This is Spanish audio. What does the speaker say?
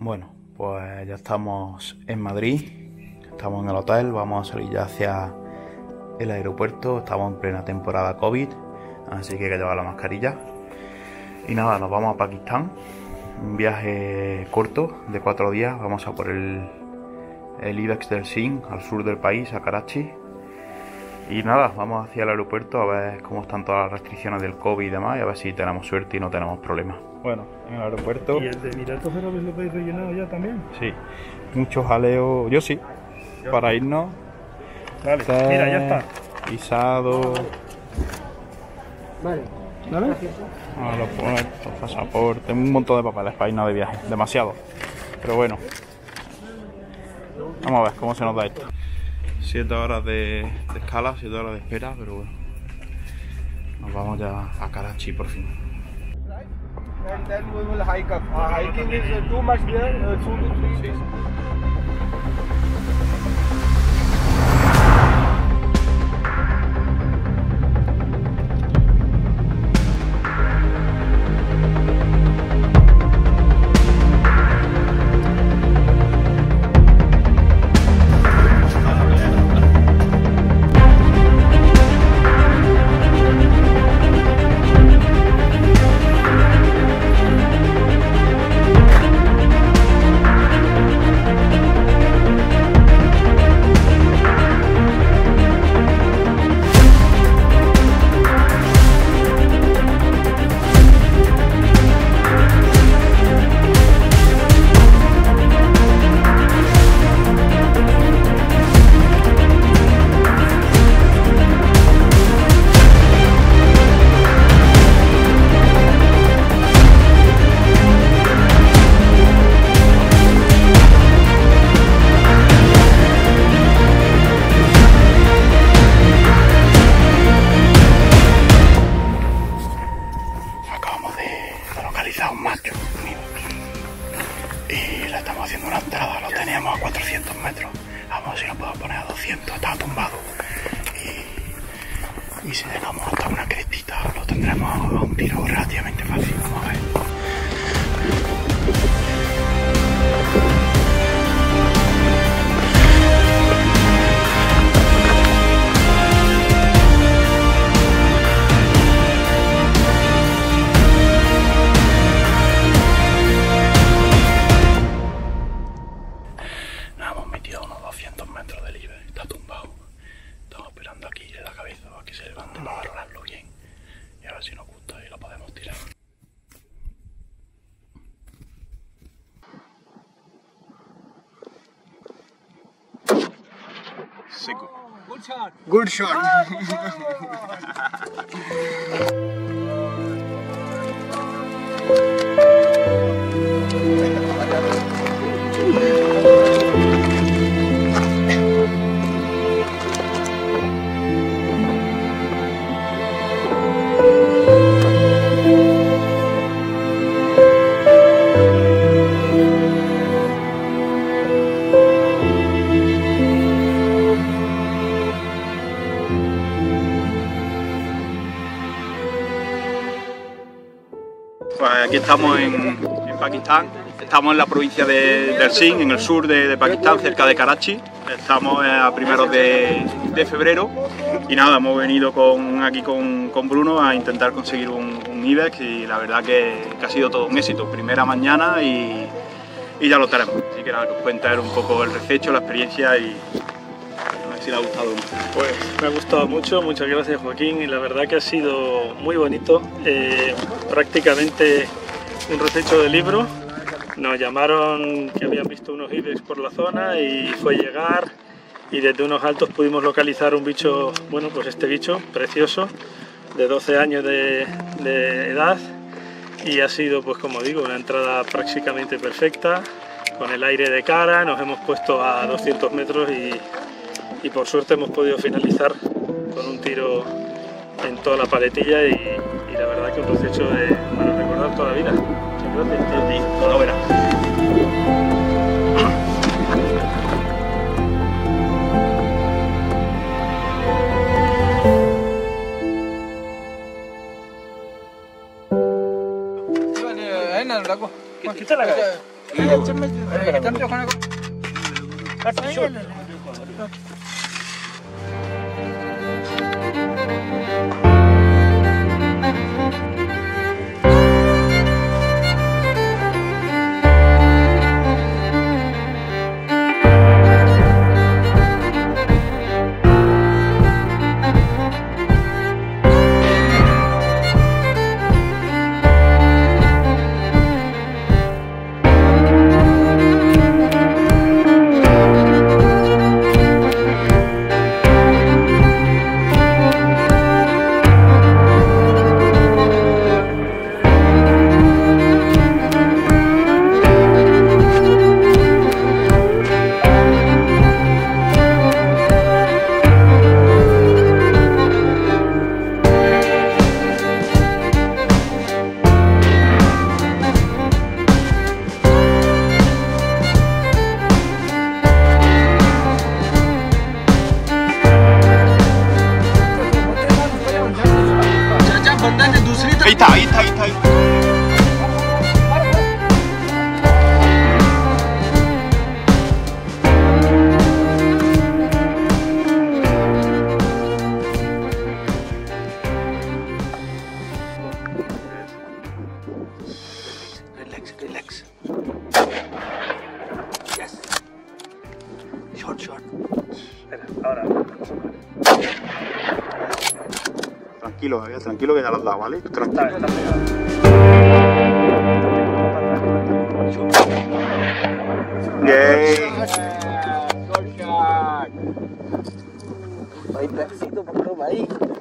Bueno, pues ya estamos en Madrid, estamos en el hotel, vamos a salir ya hacia el aeropuerto, estamos en plena temporada COVID, así que hay que llevar la mascarilla. Y nada, nos vamos a Pakistán, un viaje corto de 4 días, vamos a por el IBEX del Sindh, al sur del país, a Karachi. Y nada, vamos hacia el aeropuerto a ver cómo están todas las restricciones del COVID y demás, y a ver si tenemos suerte y no tenemos problemas. Bueno, en el aeropuerto... ¿Y el de Emiratos Árabes lo habéis rellenado ya también? Sí, mucho jaleo, yo sí, para irnos. Vale, mira, ya está. Visado... Vale, ¿vale? Los puertos, pasaporte, un montón de papeles para irnos de viaje, demasiado. Pero bueno, vamos a ver cómo se nos da esto. 7 horas de escala, 7 horas de espera, pero bueno, nos vamos ya a Karachi por fin. And then we will hike up. Hiking is too much there, 2 to 3 days. Un macho y le estamos haciendo una entrada, lo teníamos a 400 metros, vamos a ver si nos podemos poner a 200, está tumbado y si llegamos hasta una crestita lo tendremos a un tiro relativamente fácil, vamos a ver. Good shot. Good shot. Pues aquí estamos en Pakistán, estamos en la provincia del Sindh, en el sur de Pakistán, cerca de Karachi. Estamos a primeros de febrero y nada, hemos venido aquí con Bruno a intentar conseguir un IBEX y la verdad que ha sido todo un éxito. Primera mañana y ya lo tenemos. Así que nada, que os cuenta un poco el resecho, la experiencia y a ver si le ha gustado. Pues me ha gustado mucho, muchas gracias Joaquín, y la verdad que ha sido muy bonito, prácticamente un resecho de libro. Nos llamaron que habían visto unos IBEX por la zona y fue llegar y desde unos altos pudimos localizar un bicho, bueno pues este bicho precioso de 12 años de edad y ha sido pues como digo una entrada prácticamente perfecta, con el aire de cara, nos hemos puesto a 200 metros y por suerte hemos podido finalizar con un tiro en toda la paletilla y la verdad que un resecho para recordar toda la vida. Muchas gracias. Sí, toda buena. है ना लड़को कितना लगा? ahí está. Relax. Yes. Short. Espera, ahora. Tranquilo que ya lo has dado, ¿vale? Tranquilo. Está pegado. Yay. Ahí, placito, por ahí.